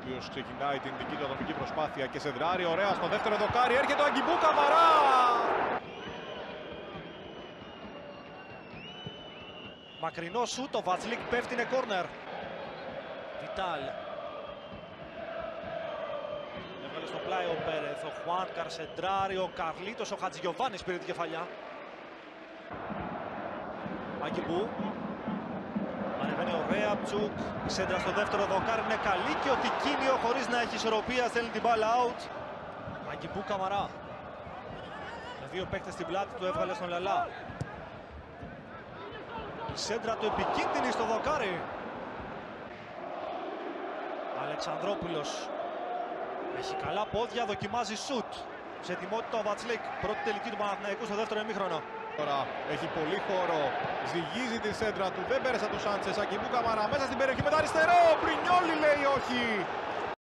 οποίος ξεκινάει την δική του ατομική προσπάθεια και σεντράρει ωραία στο δεύτερο δοκάρι. Έρχεται ο Αγκιμπού Καμαρά! Μακρινό σουτ, ο Βατσλίκ πέφτει, είναι κόρνερ. Βιτάλ. Έβγαλε στο πλάι ο Πέρεθ, ο Χουάνκαρ σεντράρει, ο Καρλίτος, ο Χατζηγιοβάνης πήρε την κεφαλιά. Αγκιμπού. Ανεβαίνει ο Ρέαπτσουκ, η σέντρα στο δεύτερο δοκάρι είναι καλή και ο Τικίνιο χωρίς να έχει ισορροπία στέλνει την μπάλα out. Αγκιμπού Καμαρά. Με δύο παίκτες στην πλάτη του έβγαλε στον Λαλά. Η σέντρα του επικίνδυνη στο δοκάρι. Αλεξανδρόπουλος. Έχει καλά πόδια, δοκιμάζει σουτ. Σε ετοιμότητα ο Βατσλίκ, πρώτη τελική του Παναθηναϊκού στο δεύτερο ημίχρονο. Τώρα έχει πολύ χώρο, ζυγίζει τη σέντρα του, δεν πέρασε το Σάντσες. Αγκιμπού Καμαρά μέσα στην περιοχή με τα αριστερό. Πρινιόλι λέει όχι.